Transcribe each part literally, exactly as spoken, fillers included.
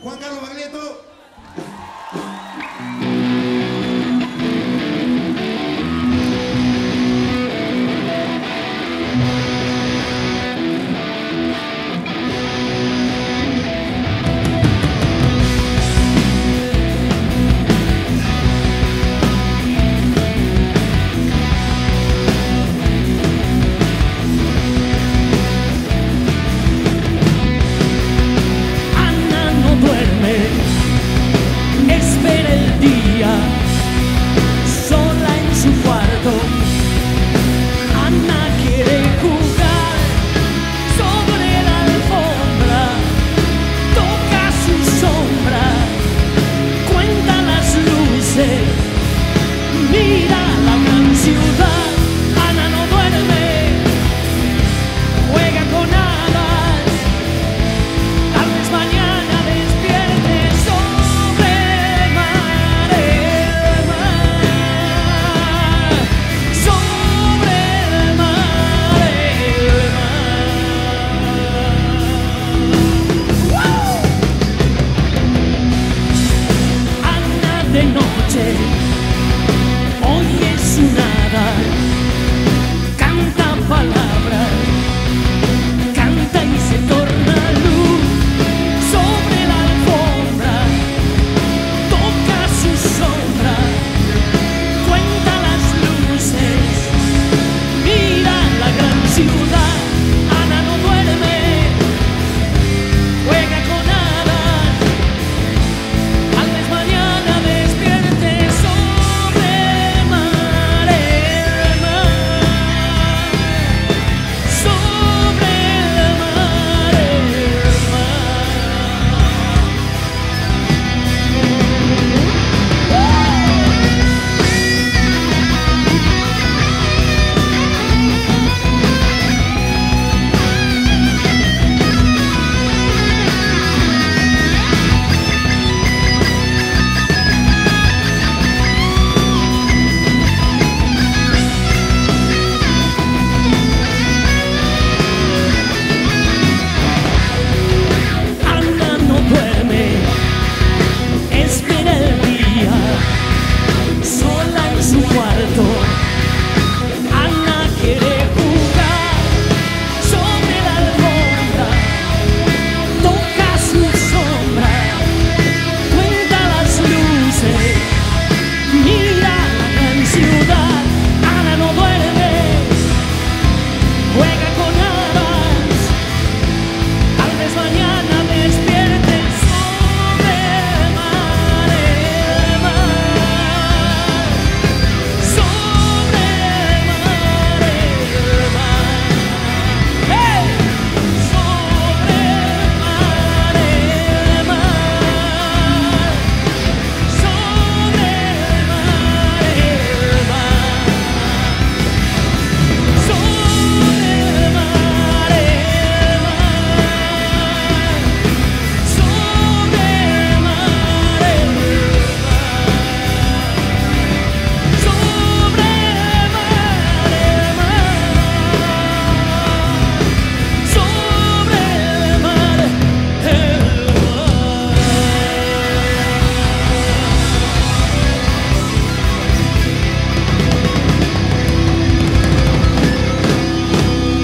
Juan Carlos Baglietto. Espera el día, sola en su cuarto. Ana quiere jugar sobre la alfombra, toca su sombra, cuenta las luces, mira la gran ciudad. Ana no duerme, juega con hadas, tal vez mañana despierte sobre el mar, el mar, sobre el mar, el mar. ¡Wow! Ana de noche oye su nada, canta palabras, canta y se torna luz sobre la alfombra, toca su sombra, cuenta las luces, mira la gran ciudad. Ana no duerme, juega con hadas, tal vez mañana despierte sobre el mar, el mar, sobre el mar, el Ana no duerme, espera el día, sola en su cuarto. Ana quiere jugar sobre la alfombra, toca su sombra, cuenta las luces, mira la gran ciudad. Ana no duerme, juega con hadas, tal vez mañana despierte sobre el mar, el mar, sobre el mar, el mar, ¡hey! Sobre el mar, el mar, sobre el mar, el mar, sobre el mar, el mar, sobre el mar, el mar, sobre el mar, el mar, sobre el mar,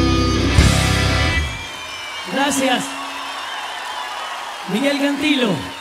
el mar. Gracias, Miguel Cantilo.